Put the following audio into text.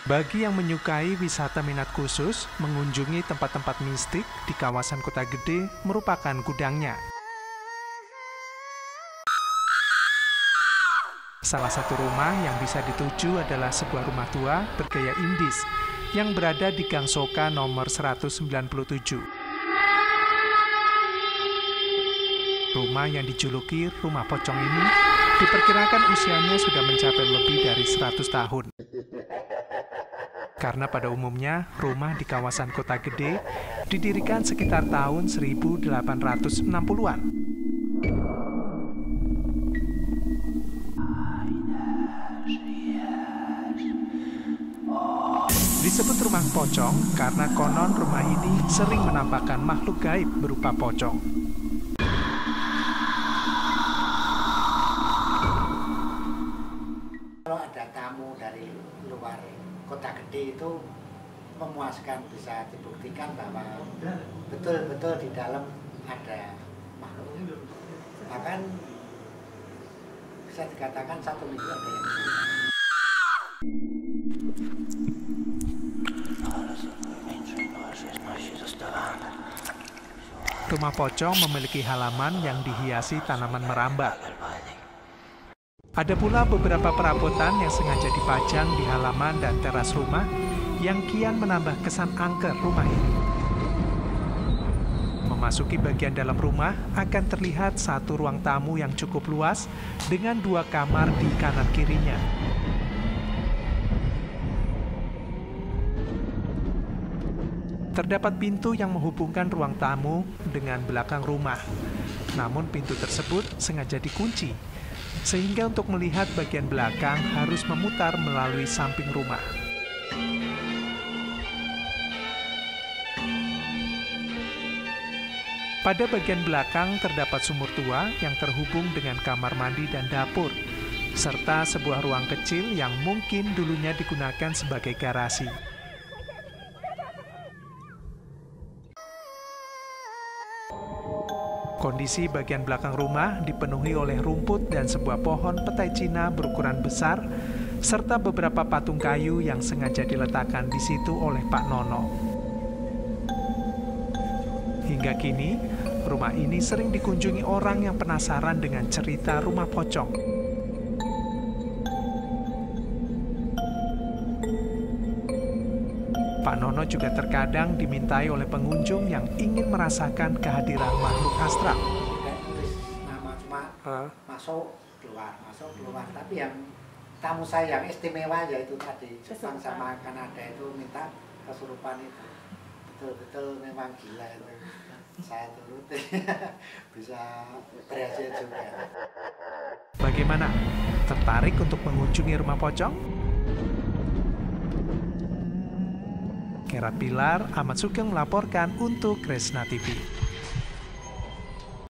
Bagi yang menyukai wisata minat khusus, mengunjungi tempat-tempat mistik di kawasan Kota Gede merupakan gudangnya. Salah satu rumah yang bisa dituju adalah sebuah rumah tua bergaya Indis yang berada di Gang Soka nomor 197. Rumah yang dijuluki Rumah Pocong ini diperkirakan usianya sudah mencapai lebih dari 100 tahun. Karena pada umumnya, rumah di kawasan Kota Gede didirikan sekitar tahun 1860-an. Disebut rumah pocong karena konon rumah ini sering menampakkan makhluk gaib berupa pocong. Kalau ada tamu dari luar Kota Gede itu memuaskan, bisa dibuktikan bahwa betul-betul di dalam ada makhluk. Bahkan bisa dikatakan 1 minggu ada yang Rumah pocong memiliki halaman yang dihiasi tanaman merambat. Ada pula beberapa perabotan yang sengaja dipajang di halaman dan teras rumah yang kian menambah kesan angker rumah ini. Memasuki bagian dalam rumah akan terlihat satu ruang tamu yang cukup luas dengan 2 kamar di kanan kirinya. Terdapat pintu yang menghubungkan ruang tamu dengan belakang rumah. Namun pintu tersebut sengaja dikunci, sehingga untuk melihat bagian belakang harus memutar melalui samping rumah. Pada bagian belakang terdapat sumur tua yang terhubung dengan kamar mandi dan dapur, serta sebuah ruang kecil yang mungkin dulunya digunakan sebagai garasi. Kondisi bagian belakang rumah dipenuhi oleh rumput dan sebuah pohon petai Cina berukuran besar, serta beberapa patung kayu yang sengaja diletakkan di situ oleh Pak Nono. Hingga kini, rumah ini sering dikunjungi orang yang penasaran dengan cerita rumah pocong. Pak Nono juga terkadang dimintai oleh pengunjung yang ingin merasakan kehadiran makhluk astral. tidak tulis nama, cuma masuk keluar. Tapi yang tamu saya yang istimewa yaitu tadi Jepang sama Kanada itu minta kesurupan itu. Betul-betul memang gila itu. Saya turuti bisa berhasil juga. Bagaimana? Tertarik untuk mengunjungi rumah pocong? Kera Pilar, Ahmad Sugeng melaporkan untuk Kresna TV.